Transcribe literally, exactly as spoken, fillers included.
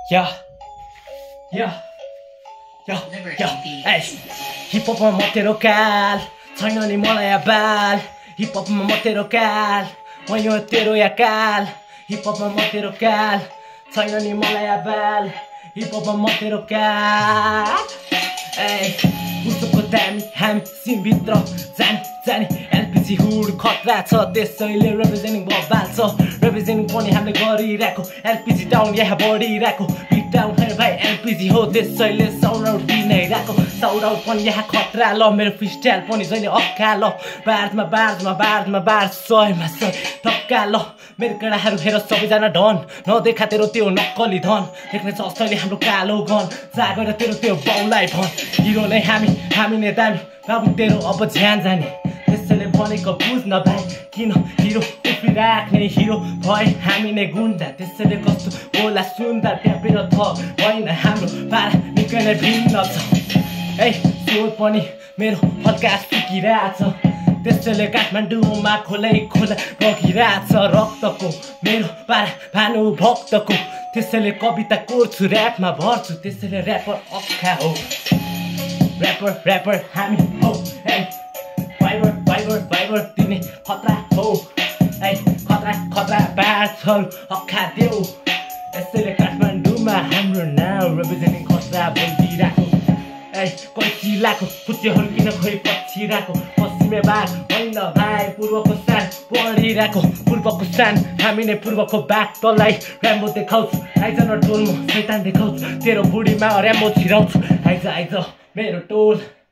Yeah, yeah, yeah, yeah. Hey, hip hop ma तेरो काल छैन नि मलाई बाल हिप हप मा तेरो काल म यो तेरो या काल हिप हप मा तेरो काल छैन नि मलाई बाल हिप हप मा तेरो काल ए उसको दामी हामी सिन भित्र जान जानी एलपीजी हुड खतरा छ त्यसैले रिप्रेजेन्टिङ बबाल छ रिप्रेजेन्टिङ पनि हामीले गरिरहेको एलपीजी डाउन यहाँ बढिरहेको बिट डाउन है भाइ एलपीजी हो त्यसैले साउन्ड आउट दिइरहेको साउन्ड आउट पनि यहाँ खतरा ल मेरो फ्री स्टाइल पनि जहिले अक्का ल बार्दमा बार्दमा बार्दमा बार सयमा सय टक्का ल मेरो केटाहरू हेर सबैजना डन नदेखा तेरो त्यो नक्कली धन देख्ने जस्तैले हाम्रो कालो गन जागेर तेरो त्यो बाउलाई भन हिरो नै हामी हामी नै दामी बाबु तेरो अब झ्यान जाने त्यसैले भनेको बुझ्न भाइ किन हिरो उफ्रिराख्ने हिरो भए हामी नै गुन्डा त्यसैले कस्तो होला सुन्दा ट्यापेर थ होइन हाम्रो पारा निकै नै भिन्न छ ए स्वर पनि मेरो हल्का सुकिरहेछ त्यसैले काठमाडौँमा खोलै खोला बगिरहेछ रक्तको मेरो पारा भानु भक्तको त्यसैले कविता कोर्छु ऱ्यापमा भर्छु त्यसैले ऱ्यापर अक्खा हो ऱ्यापर ऱ्यापर हामी हो ए फाइबर फाइबर फाइबर दिने खतरा हो ए खतरा खतरा बाछहरू अक्खा देऊ त्यसैले काठमाडौँमा हाम्रो नाम रिप्रेजेन्टिङ खतरा बोलिरहेको ए कोही चिलाको खुच्चेहरू किन खोइ पछिरहेको पश्चिमे बाघ होइन भाइ पूर्वको सान पढिरहेको पूर्वको सान हामी नै पूर्वको बाघ तँलाई ऱ्याम्बो देखाउँछु आइज न टोलमा शैतान देखाउँछु तेरो बुढीमा ऱ्याम्बो छिराउँछु आइज आइज मेरो टोल